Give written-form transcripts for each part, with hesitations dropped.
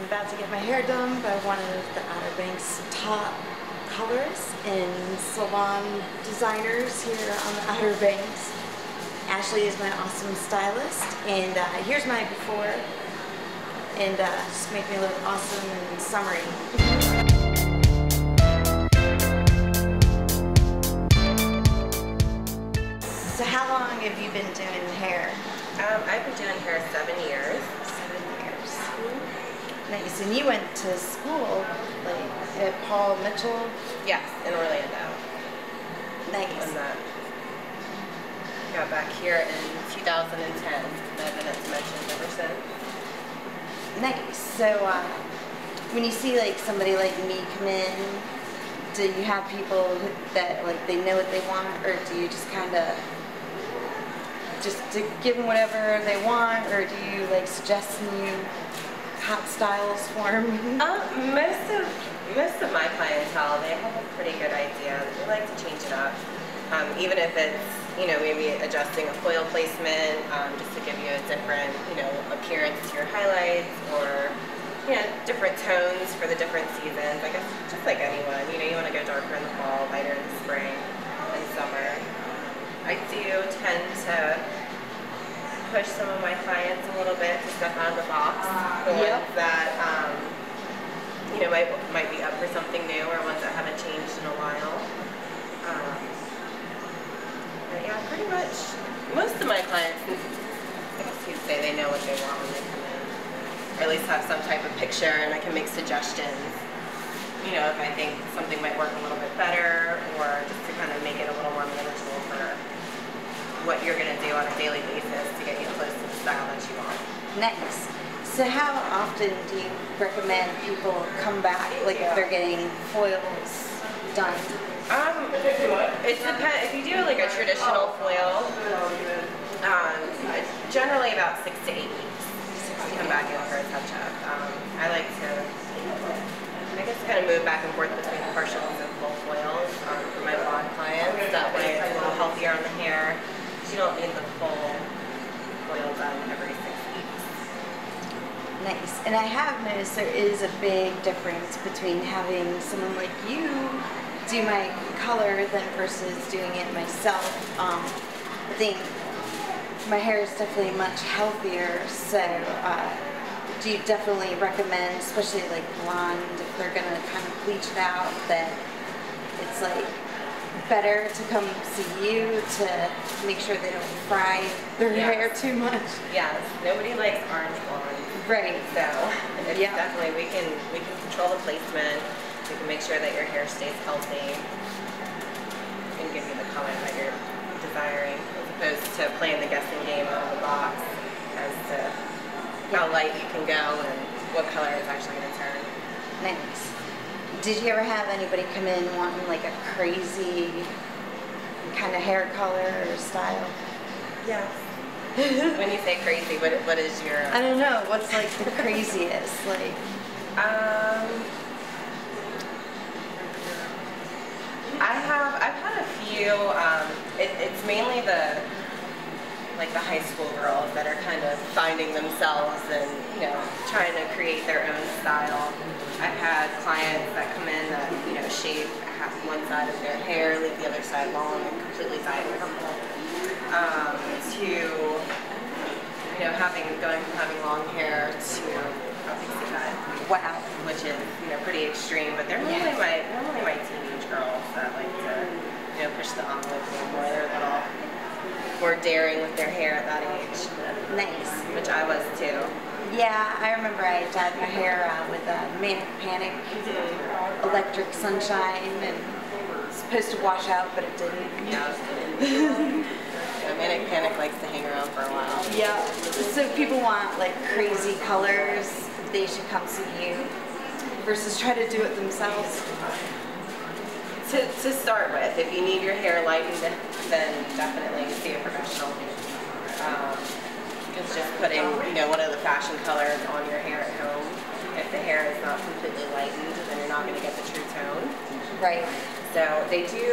about to get my hair done by one of the Outer Banks top colors and salon designers here on the Outer Banks. Ashley is my awesome stylist, and here's my before, and just make me look awesome and summery. So how long have you been doing hair? I've been doing hair 7 years. 7 years. Nice. And you went to school, like, at Paul Mitchell? Yes, in Orlando. Nice. And got back here in 2010. I've been at Dimensions ever since. Nice. So, when you see, like, somebody like me come in, do you have people that, like, they know what they want, or do you just kind of just to give them whatever they want, or do you, like, suggest new hot styles for them? Most of my clientele, they have a pretty good idea. They like to change it up, even if it's, you know, maybe adjusting a foil placement, just to give you a different, you know, appearance to your highlights, or, you know, different tones for the different seasons. I guess just like anyone, you know, you want to go darker in the fall, lighter in the spring and summer. I do tend to push some of my clients a little bit to step out of the box. The ones that, you know, might be up for something new, or ones that haven't changed in a while. But yeah, pretty much most of my clients, I guess you'd say, they know what they want when they come in, or at least have some type of picture, and I can make suggestions. You know, if I think something might work a little bit better, or just to kind of make it a little more manageable for what you're going to do on a daily basis to get you close to the style that you want. Nice. So how often do you recommend people come back, like if they're getting foils done? It depends. If you do like a traditional foil, generally about 6 to 8 weeks to come back in for a touch-up. I like to, I guess, kind of move back and forth between partials and full foils for my blonde clients. That way it's a little healthier on the hair. You don't need the full foil done every 6 weeks. Nice. And I have noticed there is a big difference between having someone like you do my color than versus doing it myself. I think my hair is definitely much healthier, so do you definitely recommend, especially like blonde, if they're going to kind of bleach it out, that it's like better to come see you to make sure they don't fry their hair too much? Yes, nobody likes orange blonde. Right. So it's definitely, we can control the placement. We can make sure that your hair stays healthy and give you the color that you're desiring, as opposed to playing the guessing game out of the box as to how light you can go and what color it's actually going to turn. Nice. Did you ever have anybody come in wanting like a crazy kind of hair color or style? Yes. When you say crazy, what is your... I don't know. What's like the craziest? Like... I've had a few. It's mainly the high school girls that are kind of finding themselves and, you know, trying to create their own style. I've had clients that come in that, you know, shave half one side of their hair, leave the other side long, and completely dye it purple. To, you know, going from having long hair to a pixie cut. Wow. Which is, you know, pretty extreme, but they're normally my teenage girls that like to, you know, push the envelope a little more. They're a little more daring with their hair at that age. Nice. Which I was too. Yeah, I remember I dyed my hair with a Manic Panic Electric Sunshine, and it was supposed to wash out, but it didn't. Yeah, it didn't. Manic Panic likes to hang around for a while. Yeah. So people want like crazy colors, they should come see you versus try to do it themselves. To start with, if you need your hair lightened, then definitely see a professional. Because just putting, you know, one of the fashion colors on your hair at home, if the hair is not completely lightened, then you're not going to get the true tone. Right. So they do.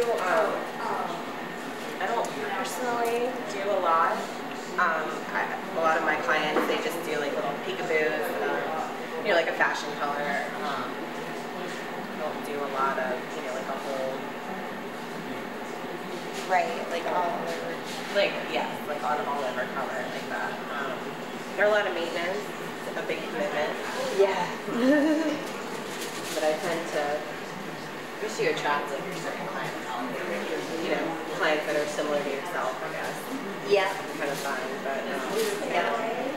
I don't personally do a lot. A lot of my clients, they just do like little peekaboos, you know, like a fashion color. Don't do a lot of, like a whole, Right, like all over. like, yes, like all over color like that. There are a lot of maintenance, a big commitment. Yeah. But I tend to, wish you attract like certain clientele, clients that are similar to yourself, I guess. Yeah. It's kind of fun, but Yeah.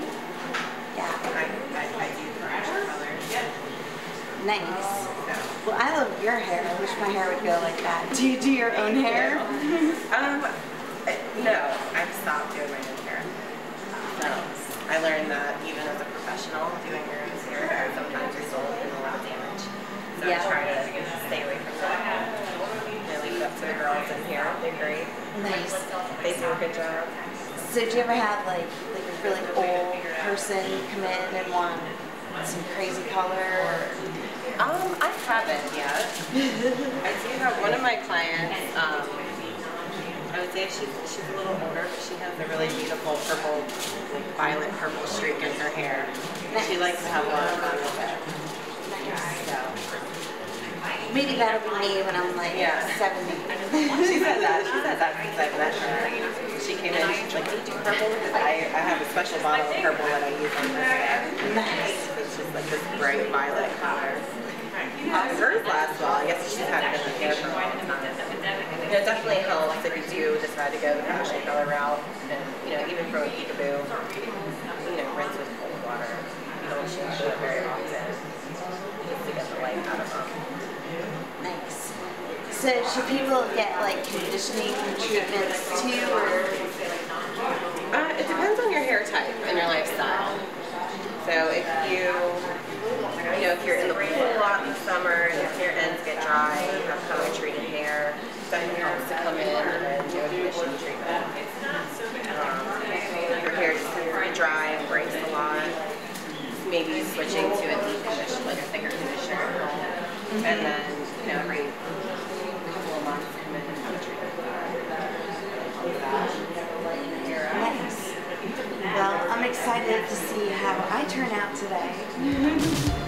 I do fashion colors. Nice. Well, I love your hair. I wish my hair would go like that. Do you do your own hair? No, I've stopped doing my own hair. So I learned that even as a professional, doing your own hair sometimes result in a lot of damage. So I try to stay away from that. I leave it up to the girls in here. They're great. Nice. They do a good job. So do you ever have like a really old person come in and want some crazy color? I haven't yet. I do have one of my clients. I would say she's a little older, but she has a really beautiful purple, like violet purple streak in her hair. She likes to have a lot of fun with it. So. Maybe that'll be me when I'm like 70. She said that since I've met her. She came in, she's like, do you do purple? Because I have a special bottle of purple that I use on my hair. Nice. It's just like this bright violet color. Hers lasts well. I guess she's had it in her hair for a long time. It definitely helps if you do decide to go the fashion color route. And, even for a peekaboo, rinse with cold water. You don't shampoo it very often just to get the light out of them. Nice. So should people get like conditioning treatments too, or? It depends on your hair type and your lifestyle. So if if you're in the pool a lot in the summer and your hair ends get dry, you have color treated hair, then it helps to come in and do a conditioning treatment. Your hair is pretty dry and breaks a lot. Maybe switching to a deep conditioner, like a thicker conditioner at home. And then, every couple of months come in and have a treatment for that. Nice. Well, I'm excited to see how I turn out today.